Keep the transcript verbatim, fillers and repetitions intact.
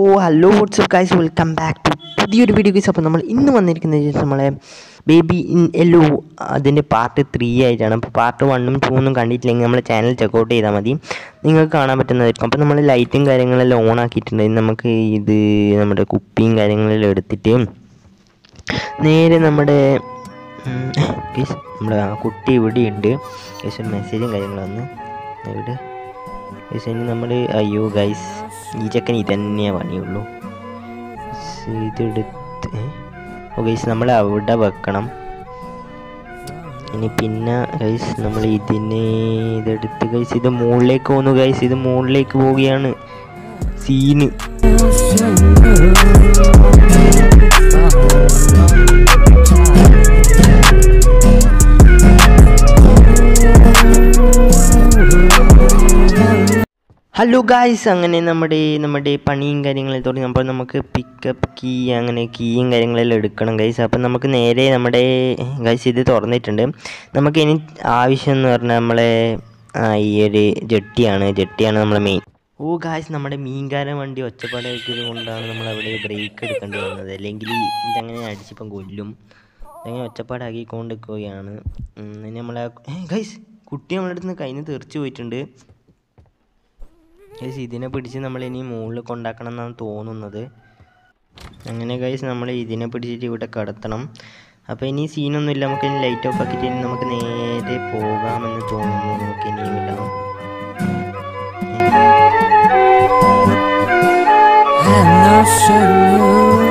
hello, what's up guys, welcome back to പുതിയൊരു video guys. അപ്പോൾ നമ്മൾ ഇന്ന് വന്നിരിക്കുന്നത് നമ്മളെ ബേബി ഇൻ യെല്ലോ അതിൻ്റെ പാർട്ട് ത്രീ ആയിട്ടാണ്. അപ്പോൾ പാർട്ട് വണ്ണും ടൂന്നും കണ്ടിട്ടില്ലെങ്കിൽ നമ്മളെ ചാനൽ ചെക്കൗട്ട് ചെയ്താൽ മതി, നിങ്ങൾക്ക് കാണാൻ പറ്റുന്നതായിരിക്കും. അപ്പോൾ നമ്മൾ ലൈറ്റും കാര്യങ്ങളെല്ലാം ഓൺ ആക്കിയിട്ടുണ്ട്. നമുക്ക് ഇത് നമ്മുടെ കുപ്പിയും കാര്യങ്ങളെല്ലാം എടുത്തിട്ട് നേരെ നമ്മുടെ ഗൈസ് നമ്മുടെ ആ കുട്ടി ഇവിടെയുണ്ട് ഗൈസ്. ഒരു മെസ്സേജും കാര്യങ്ങളും വന്ന് ഇവിടെ ഗൈസ്. ഇനി നമ്മൾ അയ്യോ ഗൈസ്, ഈ ചെക്കൻ ഇതന്നെയേ പണിയുള്ളൂ. ഇതെടുത്ത് ഓ ഗൈസ് നമ്മൾ അവിടെ വെക്കണം. ഇനി പിന്നെ ഗൈസ് നമ്മൾ ഇതിനെ ഇതെടുത്ത് ഗൈസ് ഇത് മുകളിലേക്ക് പോകുന്നു ഗൈസ്. ഇത് മുകളിലേക്ക് പോവുകയാണ് സീന്. ഹലോ ഗായ്സ്, അങ്ങനെ നമ്മുടെ നമ്മുടെ പണിയും കാര്യങ്ങളും തുടങ്ങി. അപ്പോൾ നമുക്ക് പിക്കപ്പ് കീ അങ്ങനെ കീയും കാര്യങ്ങളെല്ലാം എടുക്കണം ഗൈസ്. അപ്പം നമുക്ക് നേരെ നമ്മുടെ ഗൈസ് ഇത് തുറന്നിട്ടുണ്ട്. നമുക്ക് ഇനി ആവശ്യം എന്ന് പറഞ്ഞാൽ നമ്മളെ ഈ ഒരു ജെട്ടിയാണ് ജെട്ടിയാണ് നമ്മളെ മെയിൻ. ഓ ഗായ്സ്, നമ്മുടെ മീൻകാരൻ വണ്ടി ഒച്ചപ്പാടാക്കിയത് കൊണ്ടാണ് നമ്മൾ അവിടെ ബ്രേക്ക് എടുക്കേണ്ടി വന്നത്. അല്ലെങ്കിൽ ഇതങ്ങനെ അടിച്ചിപ്പം കൊല്ലും. അങ്ങനെ ഒച്ചപ്പാടാക്കിക്കൊണ്ട് നിൽക്കുകയാണ്. ഇനി നമ്മളെ ഗൈസ് കുട്ടി നമ്മുടെ അടുത്ത് നിന്ന് കയ്യിൽ നിന്ന് തെറിച്ച് പോയിട്ടുണ്ട് ഗൈസ്. ഇതിനെ പിടിച്ച് നമ്മൾ ഇനി മുകളിൽ കൊണ്ടാക്കണം എന്നാണ് തോന്നുന്നത്. അങ്ങനെ ഗൈസ് നമ്മൾ ഇതിനെ പിടിച്ചിട്ട് ഇവിടെ കിടത്തണം. അപ്പോൾ ഇനി സീനൊന്നുമില്ല, നമുക്ക് ഇനി ലൈറ്റ് ഓഫ് ആക്കിയിട്ട് ഇനി നമുക്ക് നേരെ പോകാമെന്ന് തോന്നുന്നു. നമുക്ക് ഇനിയും ഇടാം. I'm not sure.